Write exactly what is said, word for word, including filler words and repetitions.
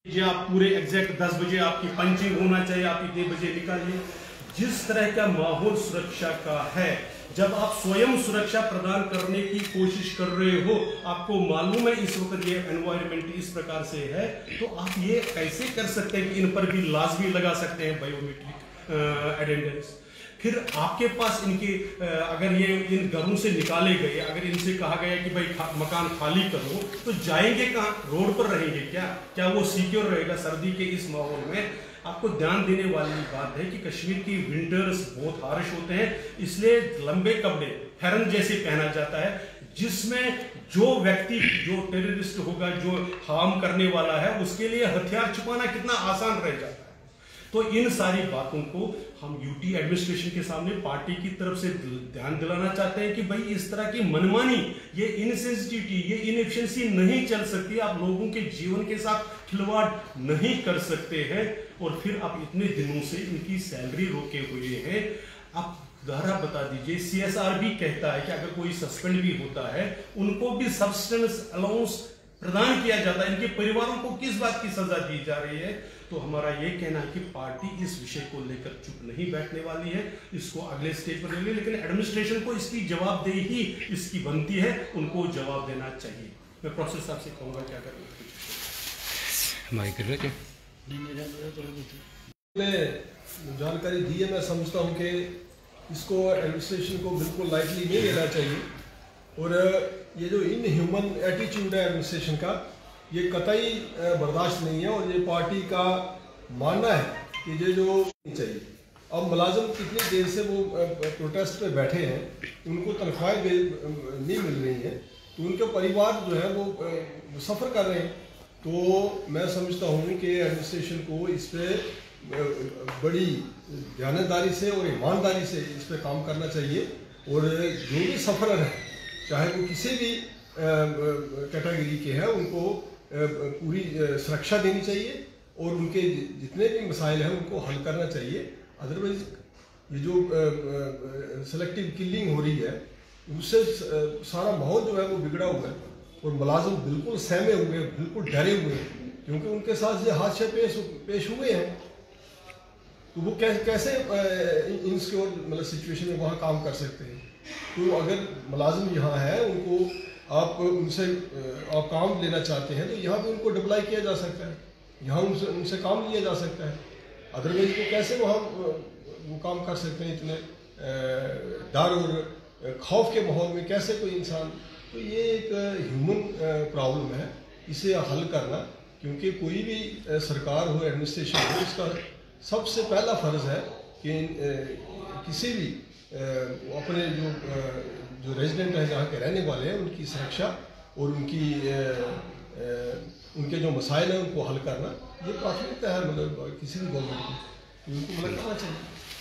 जी आप पूरे एग्जैक्ट दस बजे आपकी पंचिंग होना चाहिए, आप इतने बजे निकालिए। जिस तरह का माहौल सुरक्षा का है, जब आप स्वयं सुरक्षा प्रदान करने की कोशिश कर रहे हो, आपको मालूम है इस वक्त ये एनवायरनमेंट इस प्रकार से है, तो आप ये कैसे कर सकते हैं कि इन पर भी लाजमी लगा सकते हैं बायोमेट्रिक अटेंडेंस। फिर आपके पास इनके अगर ये इन घरों से निकाले गए, अगर इनसे कहा गया कि भाई खा, मकान खाली करो, तो जाएंगे कहाँ? रोड पर रहेंगे क्या? क्या वो सिक्योर रहेगा सर्दी के इस माहौल में? आपको ध्यान देने वाली बात है कि कश्मीर की विंटर्स बहुत हार्श होते हैं, इसलिए लंबे कपड़े फेरन जैसे पहना जाता है, जिसमें जो व्यक्ति जो टेररिस्ट होगा, जो हार्म करने वाला है, उसके लिए हथियार छुपाना कितना आसान रह जाता है। तो इन सारी बातों को हम यूटी एडमिनिस्ट्रेशन के सामने पार्टी की तरफ से ध्यान दिलाना चाहते हैं कि भाई इस तरह की मनमानी, ये इनसेंसिटिविटी, ये इनएफिशिएंसी नहीं चल सकती। आप लोगों के जीवन के साथ खिलवाड़ नहीं कर सकते हैं। और फिर आप इतने दिनों से इनकी सैलरी रोके हुए हैं। आप दोबारा बता दीजिए, सीएसआर भी कहता है कि अगर कोई सस्पेंड भी होता है, उनको भी सब्सटेंस अलाउंस प्रदान किया जाता है। इनके परिवारों को किस बात की सजा दी जा रही है? तो हमारा ये कहना है कि पार्टी इस विषय को लेकर चुप नहीं बैठने वाली है, इसको अगले स्टेज पर ले, लेकिन एडमिनिस्ट्रेशन को इसकी जवाबदेही इसकी बनती है, उनको जवाब देना चाहिए। मैं प्रोफेसर साहब से कहूँगा क्या करें। जानकारी दी है, मैं समझता हूँ कि इसको एडमिनिस्ट्रेशन को बिल्कुल लाइटली नहीं लेना चाहिए। और ये जो इनह्यूमन एटीट्यूड है एडमिनिस्ट्रेशन का, ये कतई बर्दाश्त नहीं है। और ये पार्टी का मानना है कि ये जो नहीं चाहिए। अब मुलाजिम कितनी देर से वो प्रोटेस्ट पे बैठे हैं, उनको तनख्वाहें नहीं मिल रही हैं, तो उनके परिवार जो है वो सफ़र कर रहे हैं। तो मैं समझता हूँ कि एडमिनिस्ट्रेशन को इस पर बड़ी ध्यानदारी से और ईमानदारी से इस पर काम करना चाहिए। और जो भी सफ़र है, चाहे वो किसी भी कैटेगरी के हैं, उनको पूरी सुरक्षा देनी चाहिए और उनके जितने भी मसाइल हैं उनको हल करना चाहिए। अदरवाइज ये जो सेलेक्टिव किलिंग हो रही है, उससे सारा माहौल जो है वो बिगड़ा हुआ है और मुलाजिम बिल्कुल सहमे हुए हैं, बिल्कुल डरे हुए हैं, क्योंकि उनके साथ ये हादसे पेश पेश हुए हैं। तो वो कैसे कैसे इनसिक्योर मतलब सिचुएशन में वहाँ काम कर सकते हैं? तो अगर मुलाजिम यहाँ है, उनको आप उनसे आप काम लेना चाहते हैं, तो यहाँ पे उनको डिप्लाई किया जा सकता है, यहाँ उनसे उनसे काम लिया जा सकता है। अदरवाइज वो कैसे वहाँ वो काम कर सकते हैं इतने डर और खौफ के माहौल में? कैसे कोई इंसान? तो ये एक ह्यूमन प्रॉब्लम है, इसे हल करना, क्योंकि कोई भी सरकार हो, एडमिनिस्ट्रेशन हो, इसका सबसे पहला फ़र्ज़ है कि किसी भी अपने जो जो रेजिडेंट हैं, जहाँ के रहने वाले हैं, उनकी सुरक्षा और उनकी उनके जो मसाइल हैं उनको हल करना, ये प्राथमिकता है मतलब किसी भी गवर्नमेंट की, उनको मदद करना चाहिए।